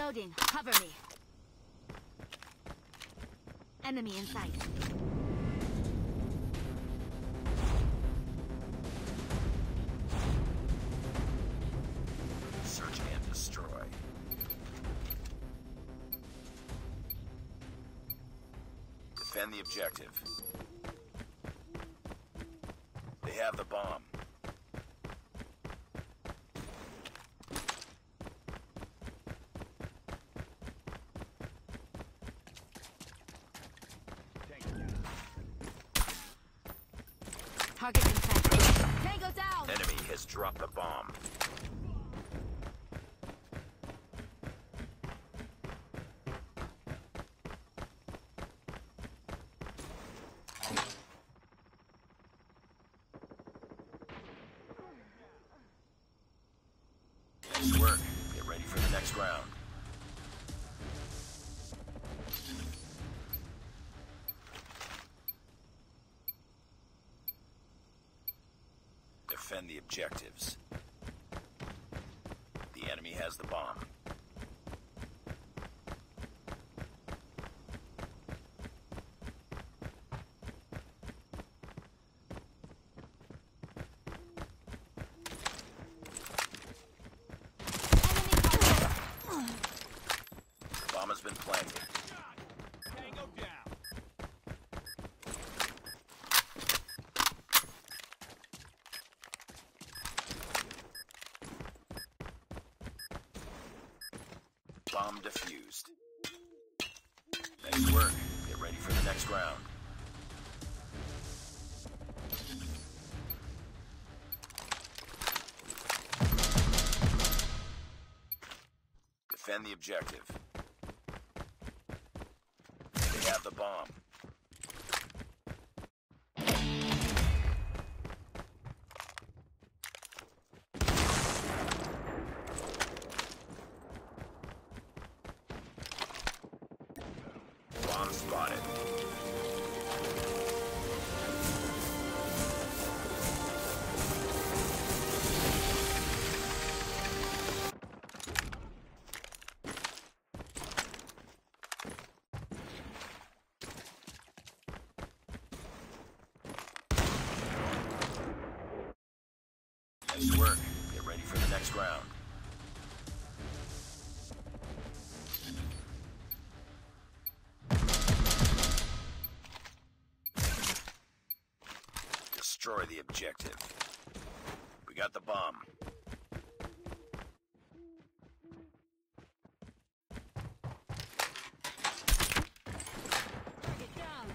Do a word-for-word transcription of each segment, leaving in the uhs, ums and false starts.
Reloading. Cover me. Enemy in sight. Search and destroy. Defend the objective. They have the bomb. Target in sight. Tango down! Enemy has dropped the bomb. Nice work. Get ready for the next round. Defend the objectives. The enemy has the bomb. Bomb has been planted. Tango down. Bomb defused. Nice work. Get ready for the next round. Defend the objective. They have the bomb. Bomb spotted. Nice work. Get ready for the next round. Destroy the objective. We got the bomb. Target down.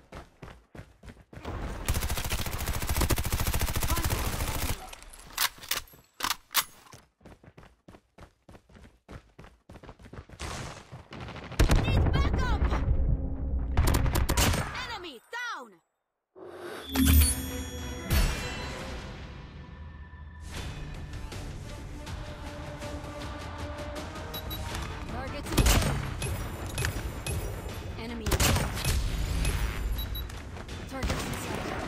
Need backup! Enemy down! Target secured. Enemy in sight. Target in sight.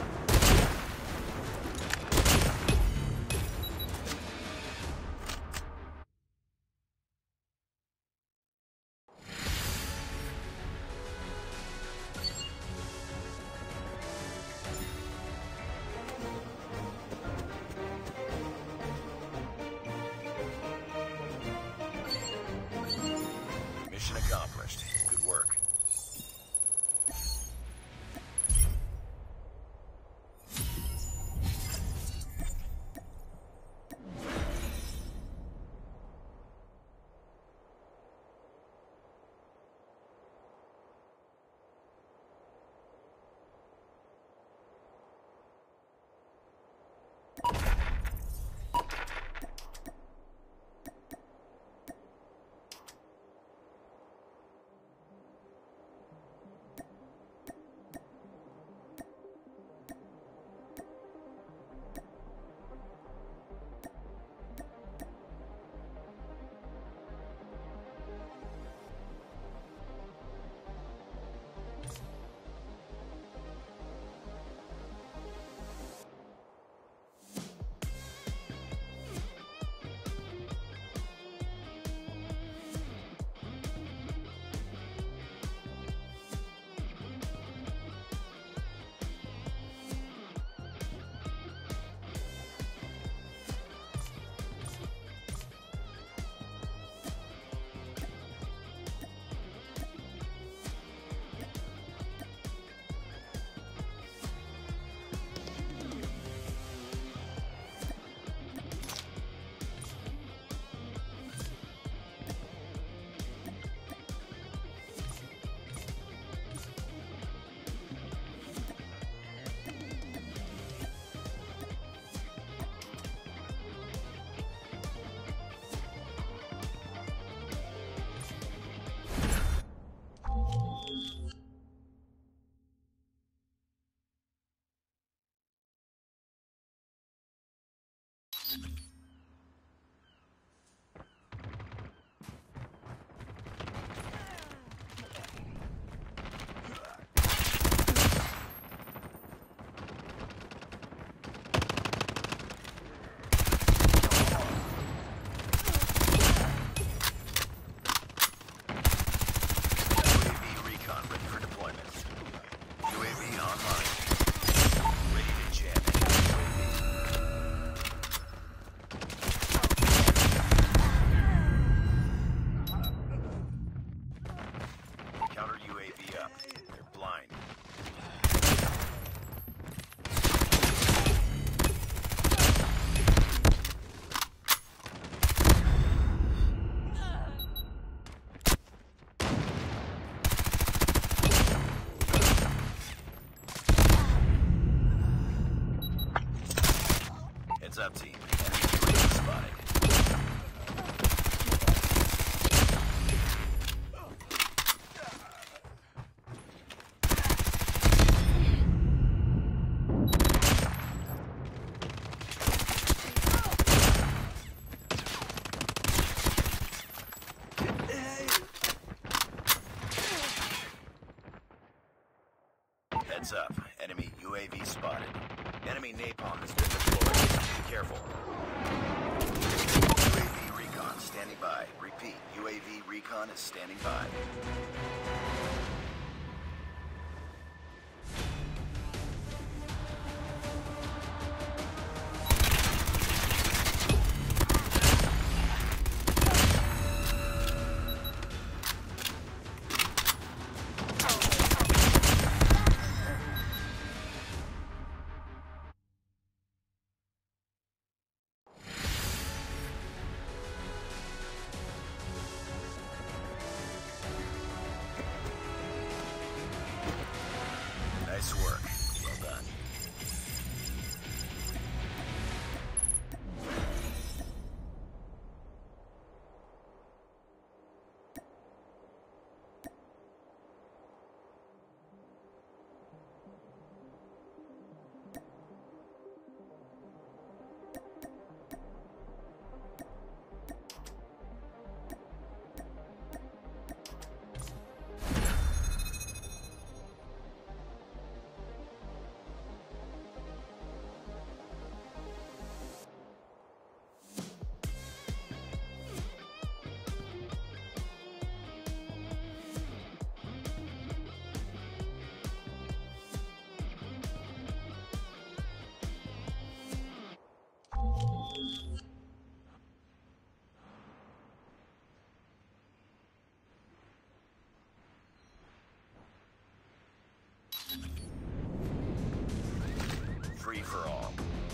Mission accomplished. Good work. Heads up, team. Enemy U A V spotted. Heads up. Enemy U A V spotted. Enemy napalm has been deployed. Be careful. U A V recon standing by. Repeat. U A V recon is standing by. Nice work. Well done. Free for all.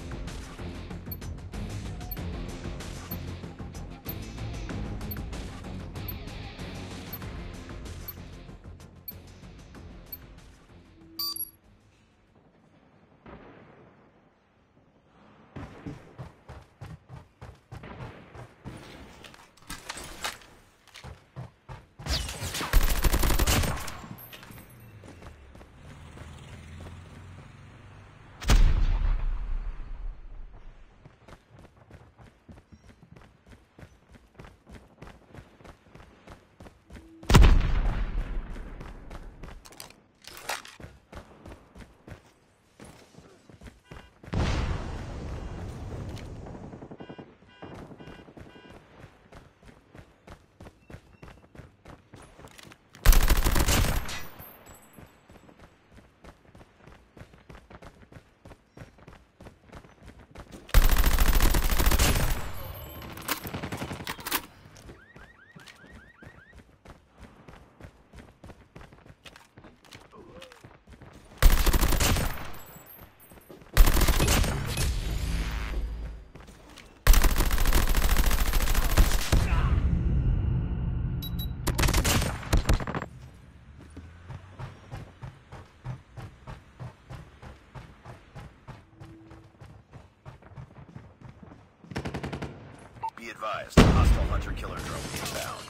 Be advised, hostile hunter-killer drone inbound.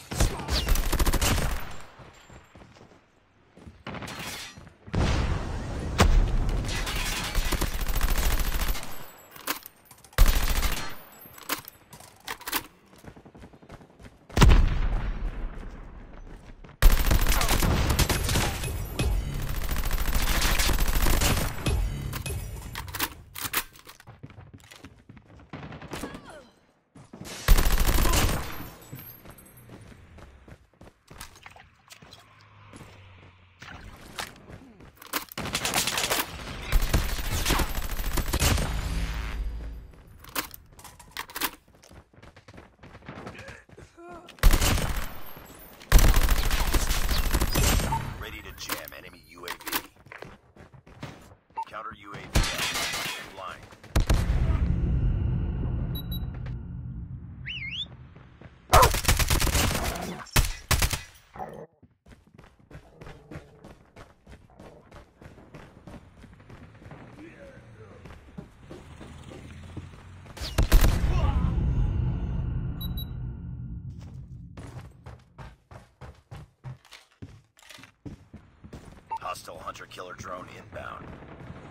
killer drone inbound.